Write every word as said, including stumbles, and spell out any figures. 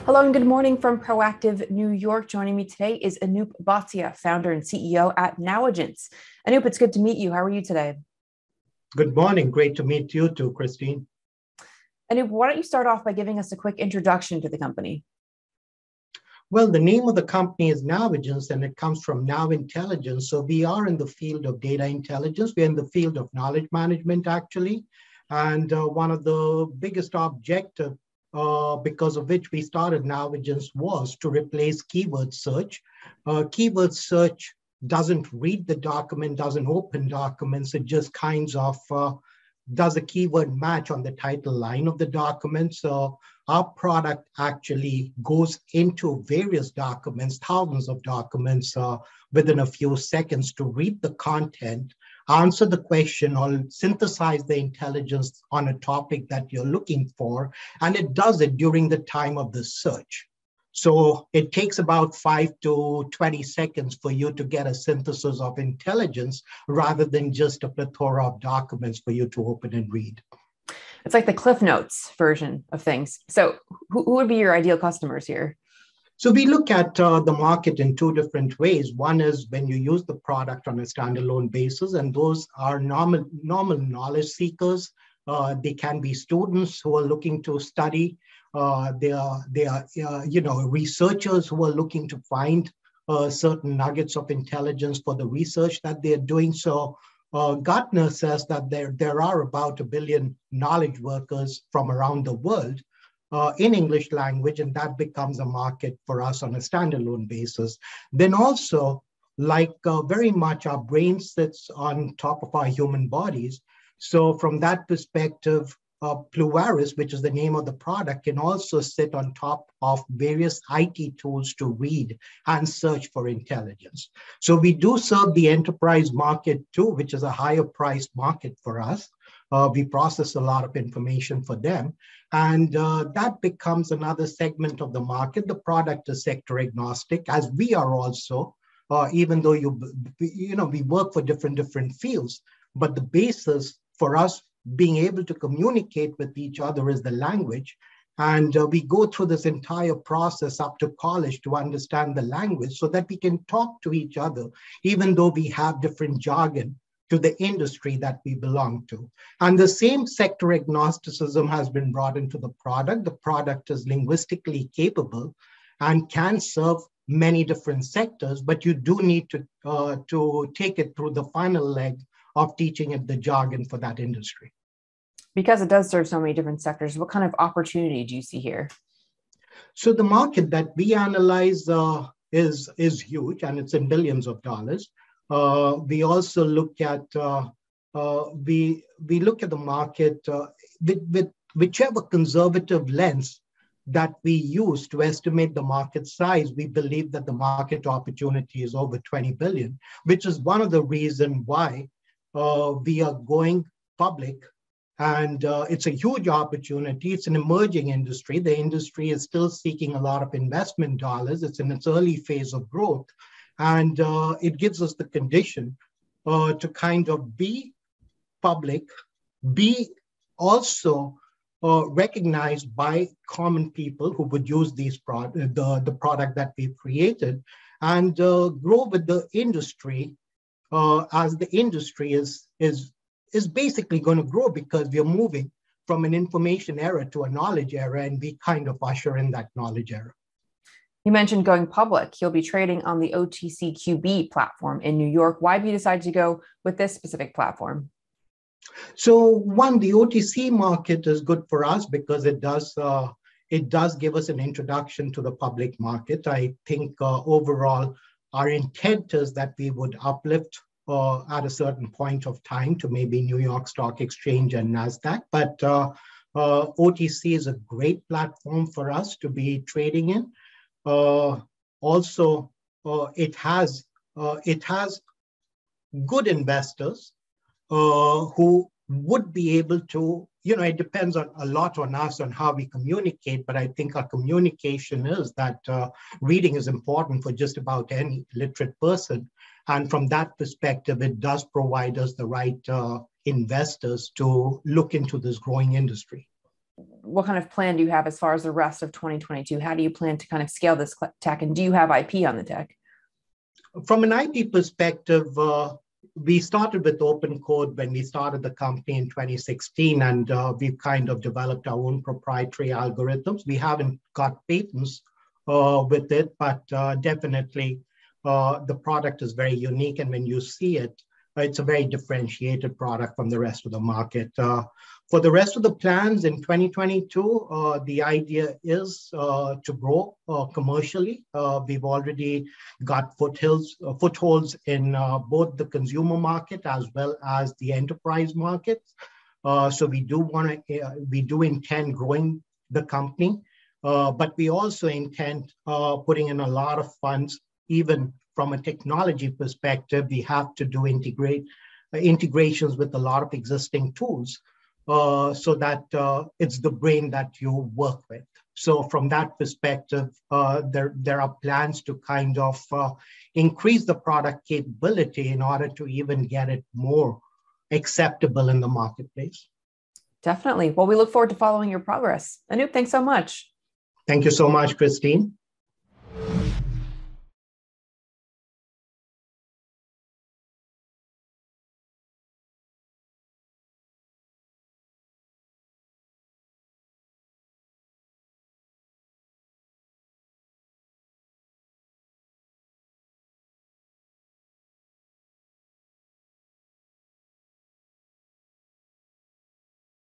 Hello and good morning from Proactive New York. Joining me today is Anoop Bhatia, founder and C E O at Nowigence. Anoop, it's good to meet you. How are you today? Good morning. Great to meet you too, Christine. Anoop, why don't you start off by giving us a quick introduction to the company? Well, the name of the company is Nowigence, and it comes from Now Intelligence. So we are in the field of data intelligence. We're in the field of knowledge management, actually. And uh, one of the biggest objectives uh, because of which we started Nowigence was to replace keyword search. Uh, keyword search doesn't read the document, doesn't open documents. It just kinds of uh, does a keyword match on the title line of the document. So our product actually goes into various documents, thousands of documents uh, within a few seconds to read the content, answer the question, or synthesize the intelligence on a topic that you're looking for. And it does it during the time of the search. So it takes about five to twenty seconds for you to get a synthesis of intelligence rather than just a plethora of documents for you to open and read. It's like the Cliff Notes version of things. So who, who would be your ideal customers here? So we look at uh, the market in two different ways. One is when you use the product on a standalone basis, and those are normal, normal knowledge seekers. Uh, they can be students who are looking to study. Uh, they are, they are uh, you know, researchers who are looking to find uh, certain nuggets of intelligence for the research that they're doing. So uh, Gartner says that there, there are about a billion knowledge workers from around the world uh, in English language, and that becomes a market for us on a standalone basis. Then also, like uh, very much our brain sits on top of our human bodies. So from that perspective, uh, Pluaris, which is the name of the product, can also sit on top of various I T tools to read and search for intelligence. So we do serve the enterprise market too, which is a higher priced market for us. Uh, we process a lot of information for them. And uh, that becomes another segment of the market. The product is sector agnostic, as we are also, uh, even though you, you know, we work for different, different fields, but the basis for us being able to communicate with each other is the language. And uh, we go through this entire process up to college to understand the language so that we can talk to each other, even though we have different jargon to the industry that we belong to. And the same sector agnosticism has been brought into the product. The product is linguistically capable and can serve many different sectors, but you do need to, uh, to take it through the final leg of teaching it the jargon for that industry. Because it does serve so many different sectors, what kind of opportunity do you see here? So the market that we analyze uh, is, is huge, and it's in billions of dollars. Uh, we also look at uh, uh, we we look at the market uh, with, with whichever conservative lens that we use to estimate the market size. We believe that the market opportunity is over twenty billion, which is one of the reasons why uh, we are going public. And uh, it's a huge opportunity. It's an emerging industry. The industry is still seeking a lot of investment dollars. It's in its early phase of growth. And uh, it gives us the condition uh, to kind of be public, be also uh, recognized by common people who would use these pro- the, the product that we've created, and uh, grow with the industry uh, as the industry is, is, is basically going to grow, because we are moving from an information era to a knowledge era, and we kind of usher in that knowledge era. You mentioned going public. You'll be trading on the O T C Q B platform in New York. Why have you decided to go with this specific platform? So one, the O T C market is good for us because it does uh, it does give us an introduction to the public market. I think uh, overall, our intent is that we would uplift uh, at a certain point of time to maybe New York Stock Exchange and NASDAQ. But uh, uh, O T C is a great platform for us to be trading in. Uh, also, uh, it has uh, it has good investors uh, who would be able to, you know, it depends on a lot on us on how we communicate, but I think our communication is that uh, reading is important for just about any literate person. And from that perspective, it does provide us the right uh, investors to look into this growing industry. what kind of plan do you have as far as the rest of twenty twenty-two? How do you plan to kind of scale this tech? And do you have I P on the tech? From an I P perspective, uh, we started with open code when we started the company in twenty sixteen, and uh, we've kind of developed our own proprietary algorithms. We haven't got patents uh, with it, but uh, definitely uh, the product is very unique. And when you see it, it's a very differentiated product from the rest of the market. Uh, for the rest of the plans in twenty twenty-two, uh, the idea is uh, to grow uh, commercially. Uh, we've already got foothills, uh, footholds in uh, both the consumer market as well as the enterprise markets. Uh, so we do want to, uh, we do intend growing the company, uh, but we also intend uh, putting in a lot of funds, even from a technology perspective. We have to do integrate uh, integrations with a lot of existing tools uh, so that uh, it's the brain that you work with. So from that perspective, uh, there, there are plans to kind of uh, increase the product capability in order to even get it more acceptable in the marketplace. Definitely. Well, we look forward to following your progress. Anoop, thanks so much. Thank you so much, Christine.